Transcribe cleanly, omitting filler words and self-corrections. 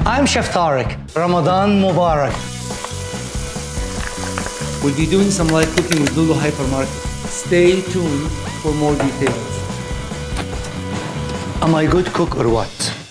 I'm Chef Tarek. Ramadan Mubarak. We'll be doing some live cooking with LuLuHypermarket. Stay tuned for more details. Am I a good cook or what?